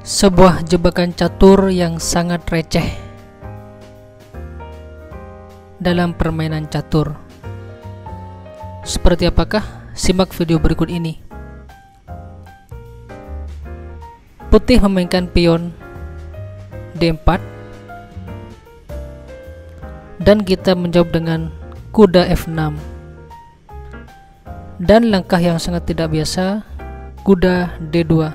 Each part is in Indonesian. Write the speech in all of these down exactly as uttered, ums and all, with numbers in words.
Sebuah jebakan catur yang sangat receh dalam permainan catur. Seperti apakah? Simak video berikut ini. Putih memainkan pion D empat dan kita menjawab dengan kuda F enam. Dan langkah yang sangat tidak biasa, kuda D dua.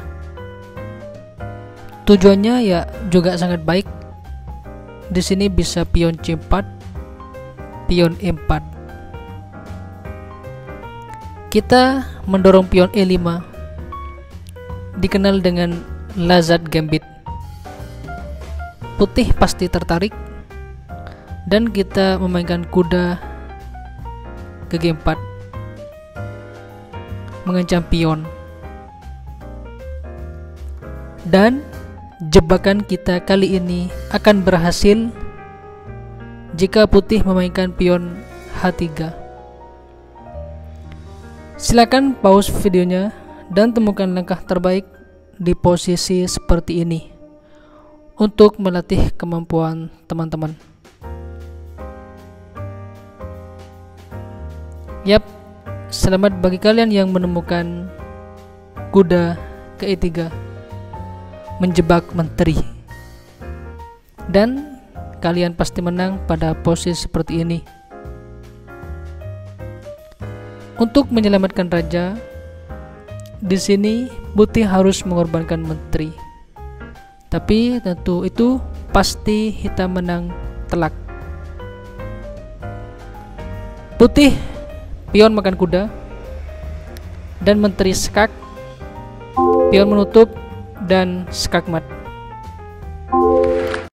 Tujuannya ya juga sangat baik. Di sini bisa pion C empat, pion E empat. Kita mendorong pion E lima, dikenal dengan Lazard Gambit. Putih pasti tertarik dan kita memainkan kuda ke G empat, mengancam pion. Dan jebakan kita kali ini akan berhasil jika putih memainkan pion H tiga. Silakan pause videonya dan temukan langkah terbaik di posisi seperti ini untuk melatih kemampuan teman-teman. Yap, selamat bagi kalian yang menemukan kuda ke E tiga, menjebak menteri, dan kalian pasti menang pada posisi seperti ini. Untuk menyelamatkan raja, di sini putih harus mengorbankan menteri, tapi tentu itu pasti hitam menang telak. Putih pion makan kuda dan menteri skak, pion menutup dan skakmat.